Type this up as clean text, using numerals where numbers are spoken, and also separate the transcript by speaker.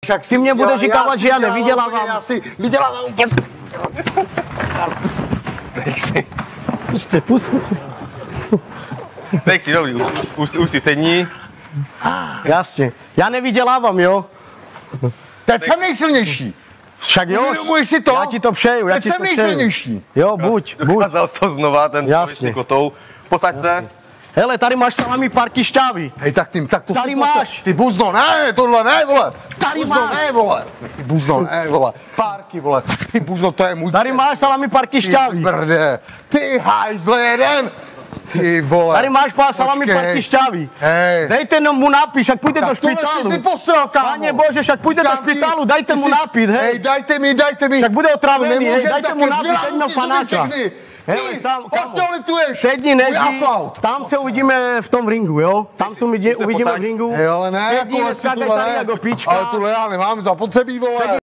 Speaker 1: Však
Speaker 2: si mě budeš říkávat, že já nevydělávám.
Speaker 1: Já si vydělávám úplně.
Speaker 2: Pust.
Speaker 3: Tak si dobrý, už si sedni.
Speaker 2: Jasně. Já nevydělávám, jo?
Speaker 1: Teď jsem nejsilnější.
Speaker 2: Však jo,
Speaker 1: uvědomuješ si to?
Speaker 2: já ti to přeju, já
Speaker 1: teď
Speaker 2: ti
Speaker 1: jsem
Speaker 2: to přeju.
Speaker 1: nejsilnější.
Speaker 2: Jo, buď.
Speaker 3: Dokázal jsi to znova, ten
Speaker 2: Jasně.
Speaker 3: kotou. Posaď se.
Speaker 2: Hele, tady máš salami parky šťávy.
Speaker 1: Hej, tak to
Speaker 2: Tady
Speaker 1: si
Speaker 2: máš.
Speaker 1: Ty buzno, ne, tohle ne, vole.
Speaker 2: Tady
Speaker 1: buzno,
Speaker 2: máš.
Speaker 1: ne, vole. Ty buzno, ne, vole. Párky, vole. Ty buzno, to je můj.
Speaker 2: Tady máš salami parky šťávy.
Speaker 1: Ty brde. Ty hajzle jeden. Ty vole.
Speaker 2: Tady máš pár salami
Speaker 1: Počkej.
Speaker 2: parky šťávy.
Speaker 1: Hej.
Speaker 2: Dejte mu nápis, však půjde do
Speaker 1: Tak tohle
Speaker 2: špitálu.
Speaker 1: jsi si posral, kámo.
Speaker 2: Páně bože, však půjde do
Speaker 1: Říkám ti,
Speaker 2: špitálu, dajte
Speaker 1: ty
Speaker 2: mu
Speaker 1: jsi-
Speaker 2: nápis, hej.
Speaker 1: Hej, dajte mi.
Speaker 2: Tak bude otrávený, hej,
Speaker 1: Nemůžem
Speaker 2: dajte mu
Speaker 1: taky
Speaker 2: nápis,
Speaker 1: zvědavou
Speaker 2: teď měl
Speaker 1: ti zuby
Speaker 2: panáča.
Speaker 1: všechny.
Speaker 2: Hele,
Speaker 1: Ty,
Speaker 2: sám,
Speaker 1: o co lituješ?
Speaker 2: sedni,
Speaker 1: Můj
Speaker 2: neždi,
Speaker 1: aplaud.
Speaker 2: tam se uvidíme v tom ringu, jo? Tam se uvidíme v ringu.
Speaker 1: Hej, ale ne,
Speaker 2: Sedni,
Speaker 1: jako
Speaker 2: neskákej
Speaker 1: tohle
Speaker 2: tady
Speaker 1: ne.
Speaker 2: jako pička.
Speaker 1: Ale tohle já nemám zapotřebí, vole.